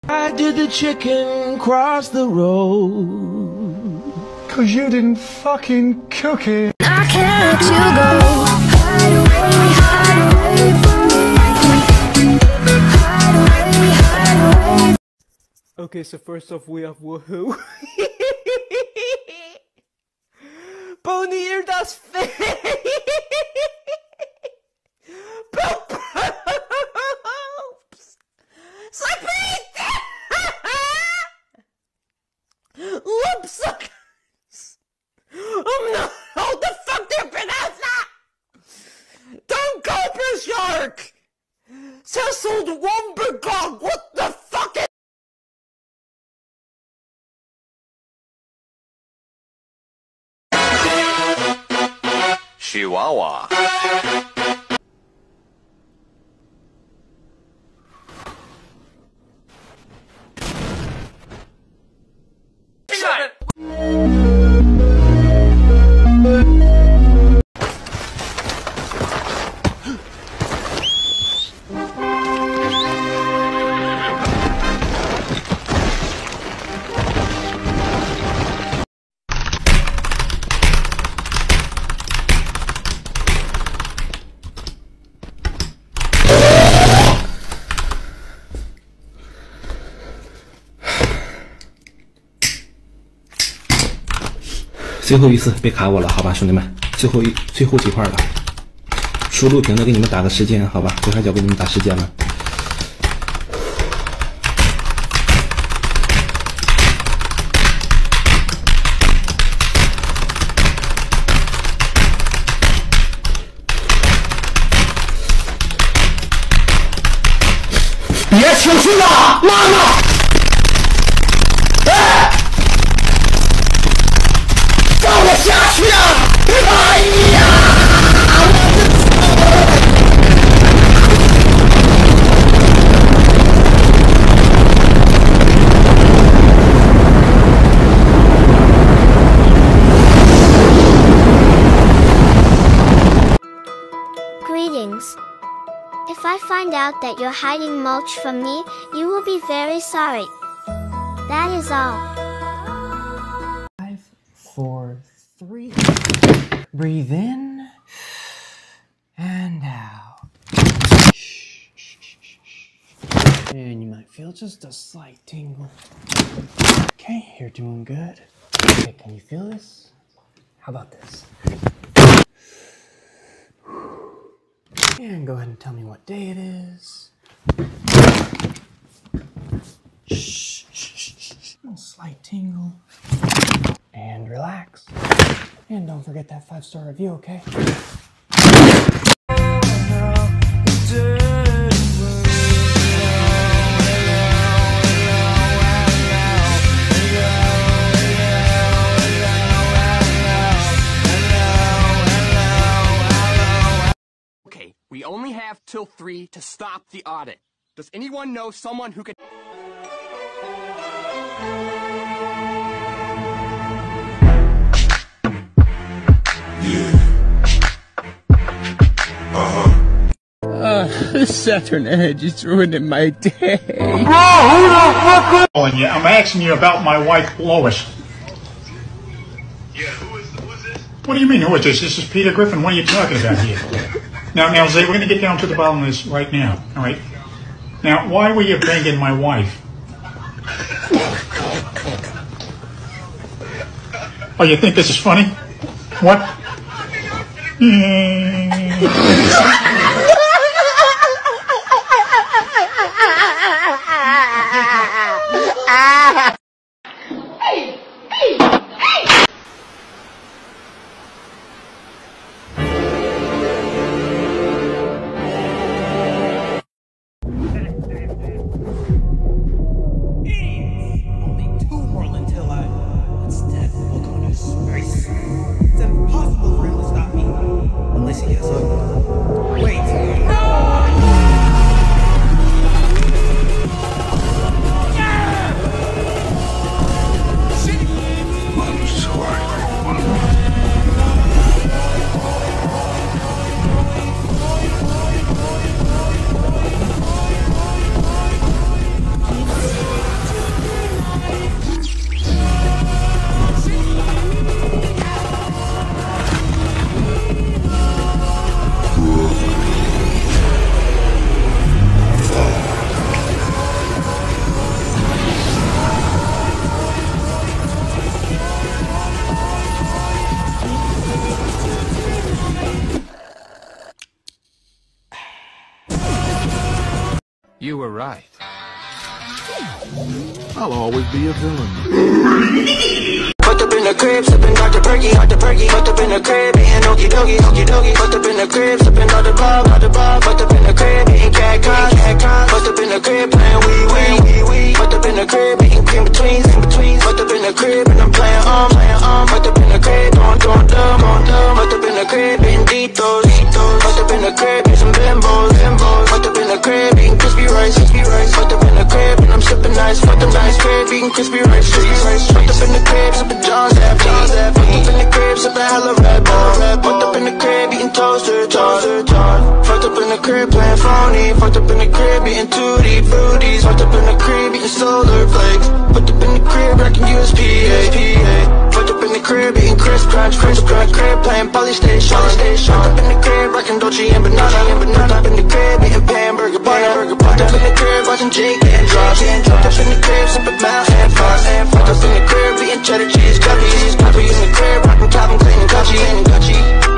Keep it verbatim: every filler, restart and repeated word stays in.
Why did the chicken cross the road? Cause you didn't fucking cook it. I can't let you go. Hide away, hide away from me. Hide away, hide away. Okay, so first off we have woohoo. Bonnier, das fake. Loopsuckers! Oh no! Hold the fuck there, Vanessa! Don't go, Shark! Cecil Wombergog! What the fuck is... Chihuahua. 最后一次，别卡我了，好吧，兄弟们，最后一最后几块了，输录屏的给你们打个时间，好吧，左上角给你们打时间了。别轻轻啊，妈妈！哎！ 放我下去啊！哎呀！ Greetings. If I find out that you're hiding mulch from me, you will be very sorry. That is all. Five, four, three. Breathe in and out. And you might feel just a slight tingle. Okay, you're doing good. Okay, can you feel this? How about this? And go ahead and tell me what day it is. Shh, shh, shh, shh. A slight tingle. And relax. And don't forget that five-star review, okay? Okay, we only have till three to stop the audit. Does anyone know someone who could... Uh, this Saturn Edge is ruining my day. Bro, who the fuck? Calling you. I'm asking you about my wife, Lois. Yeah, who is, who is this? What do you mean, who is this? This is Peter Griffin. What are you talking about here? Now, now, Zay, we're going to get down to the bottom of this right now, all right? Now, why were you banging my wife? Oh, you think this is funny? What? It's impossible for him to stop me. Unless he gets hooked. You were right. I'll always be a villain. Fucked up in the crib, sippin' Doctor Perky, Doctor Perky. Fucked up in the crib, eating okie dokie, okie dokie. Fucked up in the crib, sippin' all the bob, all the bob. Fucked up in the crib, eating cat cons, cat cons. Fucked up in the crib, playin' wee wee, wee wee. Fucked up in the crib, eating in betweens, in betweens. Fucked up in the crib, and I'm playin' um, playin' um. Fucked up in the crib, doing, doing dumb, on dumb. Fucked up in the crib, eating Ditos, Ditos. Fucked up in the crib, eating some bimbos, bimbos. Fucked up in the crib, eating crispy rice, crispy rice. Fucked up in the crib, and I'm sippin' nice. Fucked up nice crib, eating crispy rice, crispy rice. Fucked up in the crib, sippin' John's after. Fucked up in the crib, sippin' hella Red Bull. Fucked up in the crib, eating toaster, toaster, toaster. Fucked up in the crib, playin' phony. Fucked up in the crib, eating tutti fruities. Fucked up in the crib, eating solar flakes. Fucked up in the crib, rockin' U S P A. Fucked up in the crib, eating crisp crunch, crisp crunch. Crib, playin' polystation. Fucked up in the crib, rockin' Dolce and banana. Fucked up in the crib, eating Pamburger, burger. Fucked up in the crib, watching Jake and Drops. Fucked up in the crib, sippin' Mountain Fox. Fucked up in the crib, eating cheddar cheese, guppies. Fucked up in the crib, rockin' Calvin Klein and Gucci.